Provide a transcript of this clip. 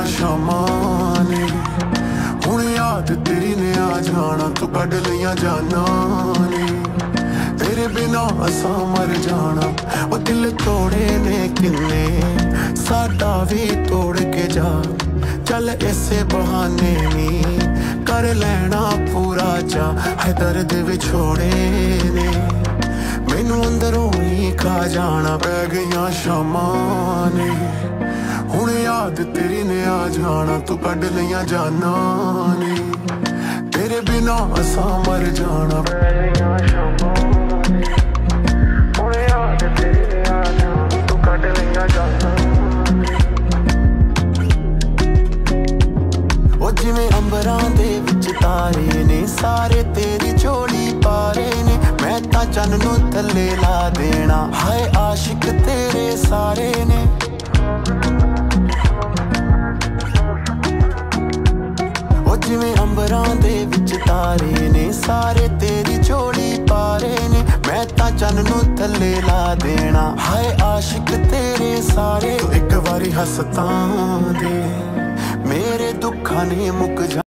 शामां ने हुण याद तेरी ने आ जाना, तू कढ लियां जानां ने तेरे बिना असां मर जाना। वो दिल तोड़े ने किन्ने साडा भी तोड़ के जा, चल इसे बहाने नी कर लेना पूरा जा। है दर्द विछोड़े ने मैनू अंदरों ही खा जाना, पै गईयां शामां ने हुण याद तेरी ने आ जाना, तू कढ लियां जानां ने तेरे बिना असां मर जाना। पै गईयां शामां ने हुण याद तेरी ने आ जाना, तू कढ लियां जानां ने। ओ जिवें अंबरां दे विच तारे ने सारे तेरी झोली पारे ने, मैं तां चन्न नूं थल्ले ला देना। हाय आशिक तेरे सारे ने जिवें अंबरां दे विच तारे ने सारे तेरी झोली पारे ने, मैं तां चन्न नूं थल्ले ला देना। हाय आशिक तेरे सारे, तू एक वारी हस तां दे मेरे दुखां ने मुक जा।